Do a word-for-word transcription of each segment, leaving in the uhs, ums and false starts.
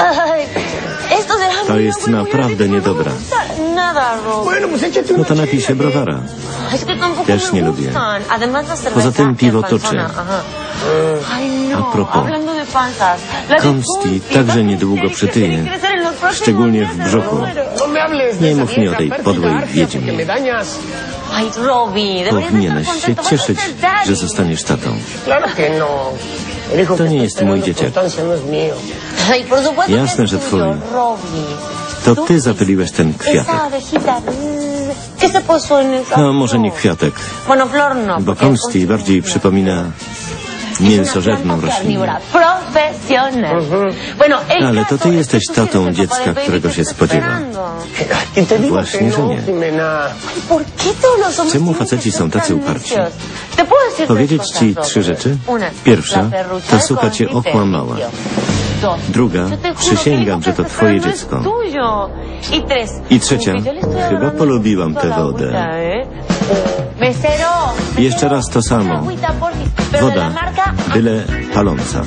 To jest naprawdę niedobra. No to napij się browara. Też nie lubię. Poza tym piwo toczy. A propos, Konsti także niedługo przytyje, szczególnie w brzuchu. Nie mów mi o tej podłej wiedźmie. Powinieneś się cieszyć, że zostaniesz tatą. To nie jest mój dzieciak. Jasne, że twój. To ty zapyliłeś ten kwiatek. No, może nie kwiatek, bo Konsti bardziej przypomina mięsożerną roślinę. Ale to ty jesteś tatą dziecka, którego się spodziewa. Właśnie, że nie. Czemu faceci są tacy uparci? Powiedzieć ci trzy rzeczy? Pierwsza, ta suka cię okłamała. Druga, przysięgam, że to twoje dziecko. I trzecia, chyba polubiłam tę wodę. Jeszcze raz to samo. Woda, byle paląca.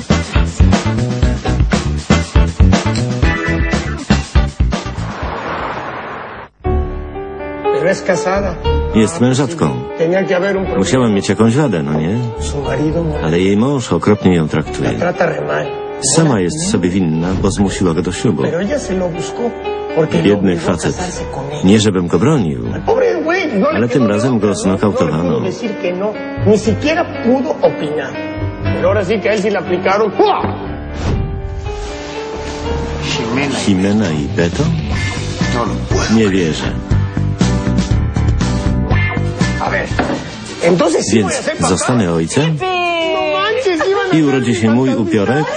Jest mężatką. Musiała mieć jakąś wadę, no nie? Ale jej mąż okropnie ją traktuje. Sama jest sobie winna, bo zmusiła go do ślubu. Biedny facet. Nie żebym go bronił, ale tym razem go znokautowano. Jimena i Beto? Nie wierzę. Więc zostanę ojcem? I urodzi się mój upiorek?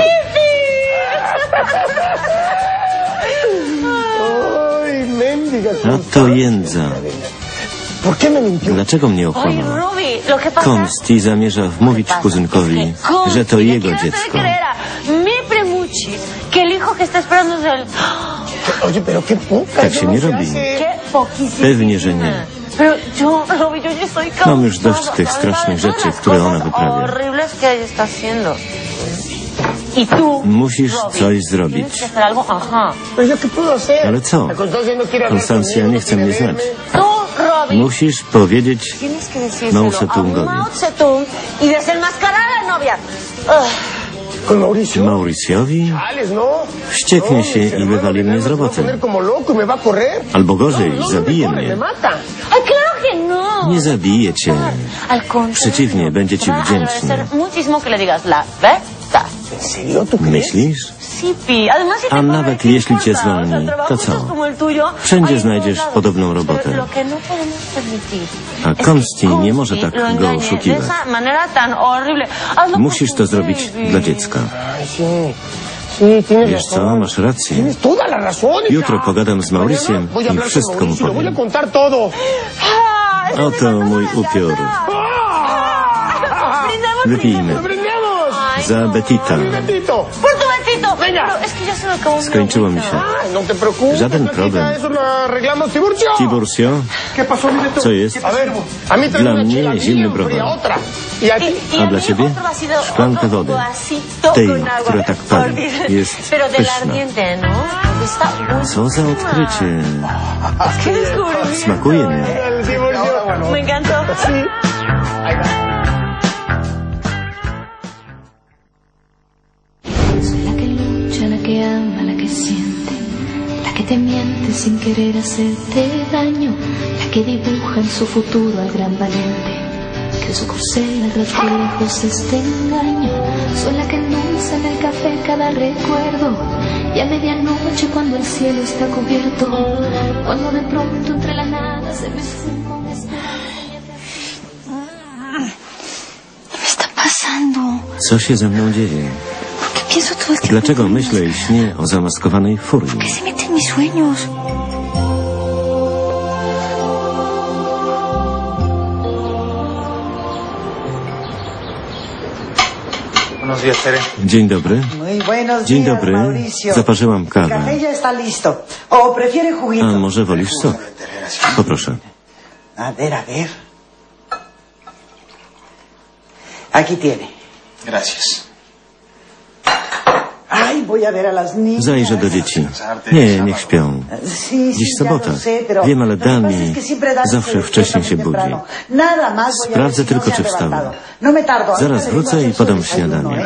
A to jędza. Dlaczego mnie okłamała? Konsti zamierza wmówić kuzynkowi, że to jego dziecko. Tak się nie robi. Pewnie, że nie. Mam już dość tych strasznych rzeczy, które ona wyprawia. Musisz coś zrobić. Ale co? Konstancja nie chce mnie znać. Musisz powiedzieć Mao Tse-tungowi. Mauriciowi? Wścieknie się i wywali mnie z roboty. Albo gorzej, zabije mnie. Nie zabije cię. Przeciwnie, będzie ci wdzięczny. Myślisz? A nawet jeśli cię zwolni, to co? Wszędzie znajdziesz podobną robotę. A Konsti nie może tak go oszukiwać. Musisz to zrobić dla dziecka. Wiesz co, masz rację. Jutro pogadam z Mauriciem i wszystko mu powiem. Oto mój upiór. Wypijmy. Za Betita. Skończyło mi się. Żaden problem. Tiburcio? Co jest? Dla mnie zimny browar. A dla ciebie? Szklanka wody. Tej, która tak pali. Jest pyszna. Co za odkrycie. Smakuje mi. Que ama, la que siente, la que te miente sin querer hacerte daño, la que dibuja en su futuro al gran valiente, que en su corcel reflejos este engaño. Soy la que endulza en el café cada recuerdo, y a medianoche cuando el cielo está cubierto, cuando de pronto entre la nada se me esfuma un espejo. ¿Qué me está pasando? Co się ze mną dzieje? Dlaczego myślę i śnię o zamaskowanej furii? Dzień dobry. Dzień dobry. Zaparzyłam kawę. A może wolisz sok? Poproszę. A ver, a ver. Aquí tiene. Gracias. Ay, voy a ver a las niñas. Zajrzę do dzieci. Nie, niech śpią. Dziś sobota. Wiem, ale Dani zawsze wcześniej się budzi. Sprawdzę tylko, czy wstała. Zaraz wrócę i podam śniadanie.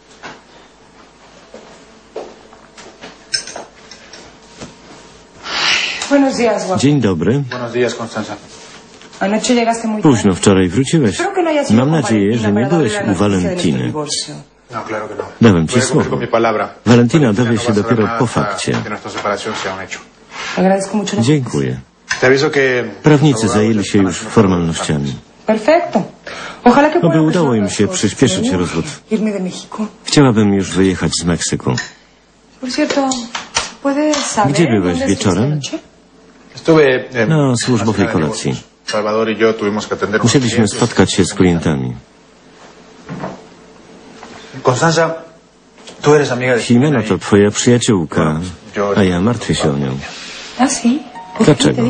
Dzień dobry. Późno wczoraj wróciłeś. Mam nadzieję, że nie byłeś u Valentiny. Dałem ci słowo. Valentina dowie się dopiero po fakcie. Dziękuję. Prawnicy zajęli się już formalnościami. Oby udało im się przyspieszyć rozwód. Chciałabym już wyjechać z Meksyku. Gdzie byłeś wieczorem? Na służbowej kolacji. Musieliśmy spotkać się z klientami. Jimena to twoja przyjaciółka, a ja martwię się o nią. Dlaczego?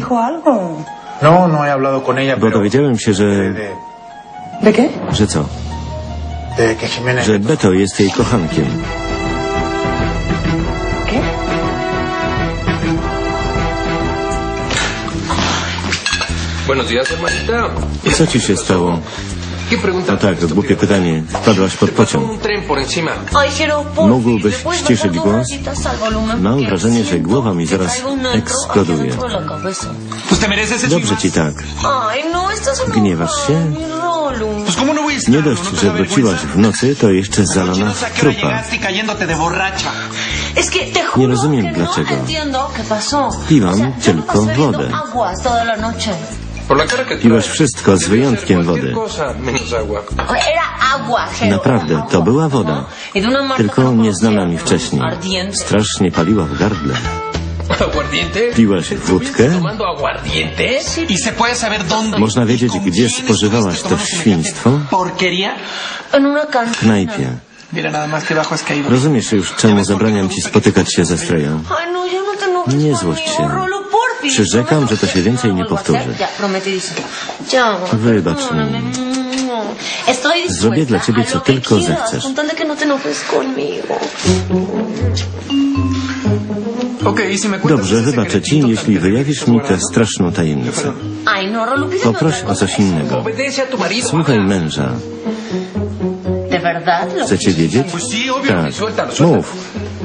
Bo dowiedziałem się, że... Że co? Że Beto jest jej kochankiem. Co ci się stało? No tak, głupie pytanie. Wpadłaś pod pociąg. Mógłbyś ściszyć głos? Mam wrażenie, że głowa mi zaraz eksploduje. Dobrze ci tak. Gniewasz się? Nie dość, że wróciłaś w nocy, to jeszcze zalana w trupa. Nie rozumiem dlaczego. Piłam tylko wodę. Piłaś wszystko z wyjątkiem wody. Naprawdę, to była woda. Tylko nieznana mi wcześniej. Strasznie paliła w gardle. Piłaś wódkę? Można wiedzieć, gdzie spożywałaś to świństwo? W knajpie. Rozumiesz już, czemu zabraniam ci spotykać się ze Streją? Nie złość się. Przyrzekam, że to się więcej nie powtórzy. Wybacz mi. Zrobię dla ciebie, co tylko zechcesz. Dobrze, wybaczę ci, jeśli wyjawisz mi tę straszną tajemnicę. Poproś o coś innego. Słuchaj męża. Chcecie wiedzieć? Tak. Mów.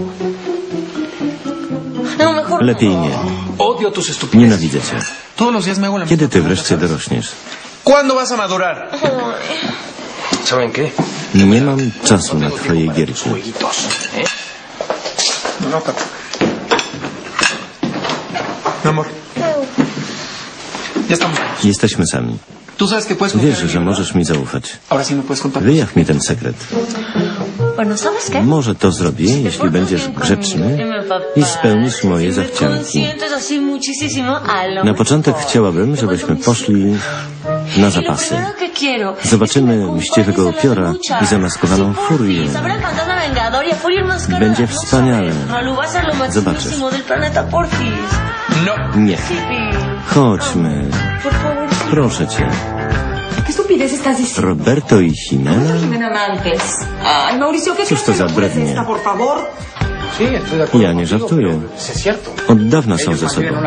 Lepiej nie. Nienawidzę cię. Kiedy ty wreszcie dorośniesz? Nie mam czasu na twoje gierki. Jesteśmy sami. Wiesz, że możesz mi zaufać. Wyjaw mi ten sekret. Może to zrobię, jeśli będziesz grzeczny i spełnisz moje zachcianki. Na początek chciałabym, żebyśmy poszli na zapasy. Zobaczymy mściwego upiora i zamaskowaną furię. Będzie wspaniale. Zobaczysz. Nie. Chodźmy. Proszę cię. Roberto i Jimena? Cóż to za brednie? Ja nie żartuję. Od dawna są ze sobą.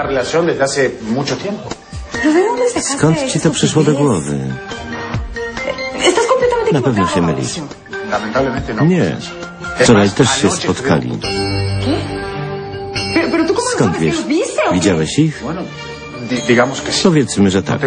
Skąd ci to przyszło do głowy? Na pewno się mylisz. Nie. Wczoraj też się spotkali. Skąd wiesz? Widziałeś ich? Powiedzmy, że tak.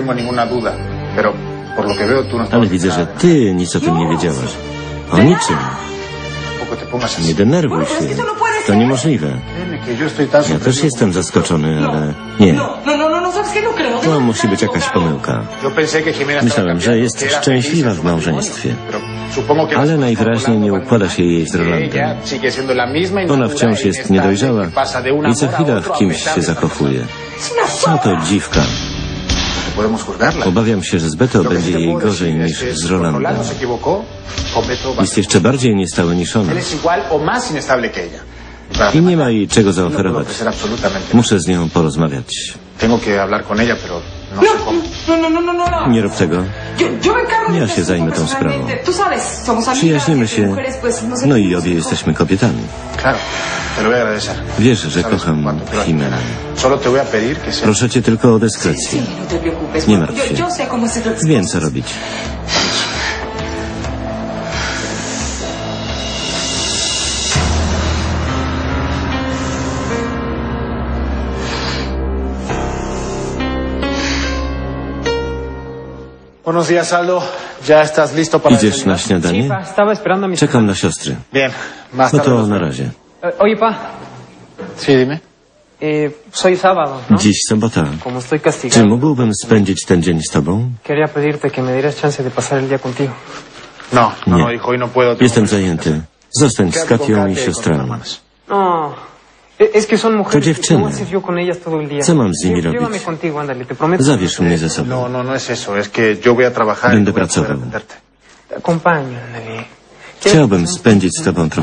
Ale widzę, że ty nic o tym nie wiedziałaś. O niczym. Nie denerwuj się. To niemożliwe. Ja też jestem zaskoczony, ale nie. To musi być jakaś pomyłka. Myślałem, że jest szczęśliwa w małżeństwie. Ale najwyraźniej nie układa się jej z Rolandem. Ona wciąż jest niedojrzała i co chwila w kimś się zakochuje. No to dziwka. Obawiam się, że z Beto będzie jej gorzej niż z Rolandem. Jest jeszcze bardziej niestały niż ona. I nie ma jej czego zaoferować. Muszę z nią porozmawiać. no sé cómo. No, no, no, no, no, no. Nie rób tego. Yo, yo me encargo de Ja todo się esto zajmę tą sprawą. personalmente. Tú sabes, somos amigas, Przyjaźnimy entre się, mujeres, pues, no sé no cómo i se obie dijo. jesteśmy kobietami. Claro, te lo voy a agradecer. Wiesz, że Sabes kocham cuánto quiero Jimenę. Solo te voy a pedir que sea... Proszę cię tylko o dyskrecję. Sí, no te preocupes. Nie Juan. martw się. Yo, yo sé cómo hacer las Wiem, cosas. co robić. Buenos días, Aldo. ¿Ya estás listo para Idziesz na desayunar? śniadanie? Pa, estaba esperando a mis... Czekam na siostry. Bien, más No tarde. to nos na vemos. razie. Eh, Oye, pa, Sí, dime. eh, soy sábado, ¿no? Dziś sobota. Como estoy Czy castigado, mógłbym spędzić ten dzień z tobą? quería pedirte que me dieras chance de pasar el día contigo. No, no, Nie. no, hijo, hoy no puedo. tengo Jestem muchas zajęty. cosas. Zostań z Quédate con Katią Katia i y con tus siostrami. hermanas. No, e- es que son mujeres. To dziewczyny. ¿Cómo haces yo con ellas todo el día? Co mam z nimi Lle- Llévame robić? contigo, ándale, te prometo. Zabierz mnie ze sobą. No, no, no es eso. Es que yo voy a trabajar y Będę no voy a poder pracował. atenderte. Te acompaño, ándale. Chciałbym spędzić z tobą trochę.